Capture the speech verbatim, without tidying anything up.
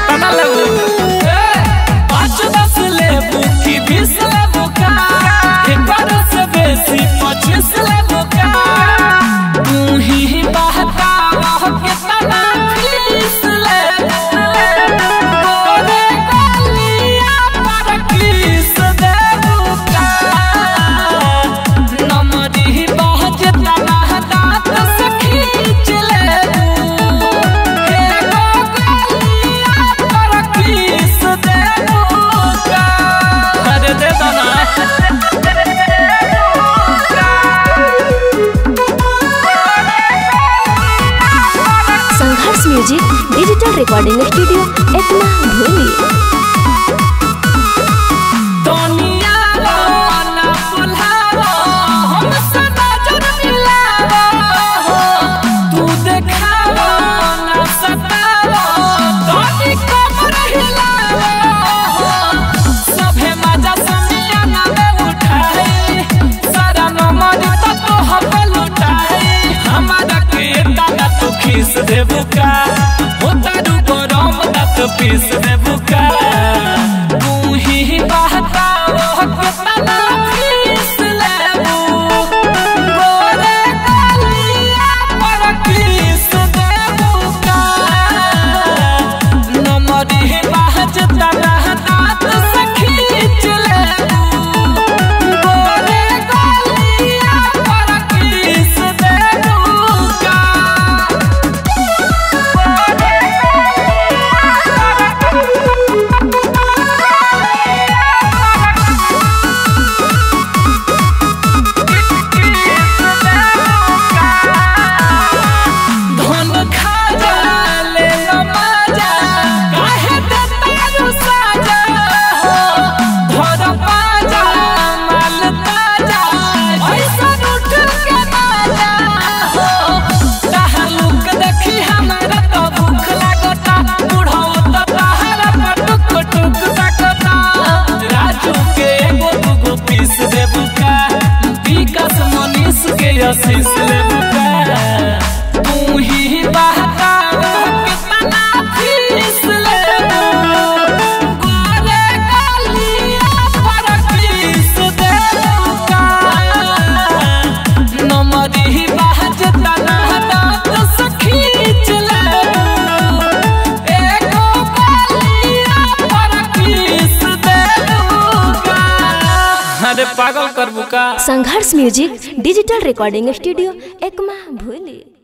कितना लेबू पाँच दस लेबू की बीस लेबू का एक से बेसी पच्चीस लेबू का तू ही बहता रह कितना फीस लेबू तोरे गलिया पर किस देबू का नमरी बहता ना दांत से खींच लेबू एगो गलिया पर किस देबू का अरे दे दो ना Sangharsh music digital recording studio Ekma भूली दुनिया ना बुलावा हम सदा जन मिलावा तू देखावा ना सतावा तोनी कमर हिलावा सभे मजा समिया ना में उठाई सारा नमर तक तो हमें लुटाई हमारा के दाना तू खीस देबू का होता रू गरम दांत पीस देबू का तू ही बहता रह कितना फीस लेबू गोरे गलिया पर किस देबू का नमरी बहता ना दांत से खींच लेबू गोरे गलिया पर किस देबू का धन खा जा ले लो मजा काहे देता रू साजा हो धर पाजा माल ताजा ऐसा उठ के बाजा हो तहलुक देखी हमारा तो भूख लागता बुढ़ो तो तहरा पटुक टुक सकता राजू के एगो दूगो पीस देबू का विकास मनीष के आशीष लेबू का तू ही बहता कितना फीस लेबू गोरे गलिया पर किस देबू का नमरी बहता ना दांत से खींच लेबू एगो गलिया पर किस देबू का अरे पागल करबू का Sangharsh music digital recording studio Ekma भूली।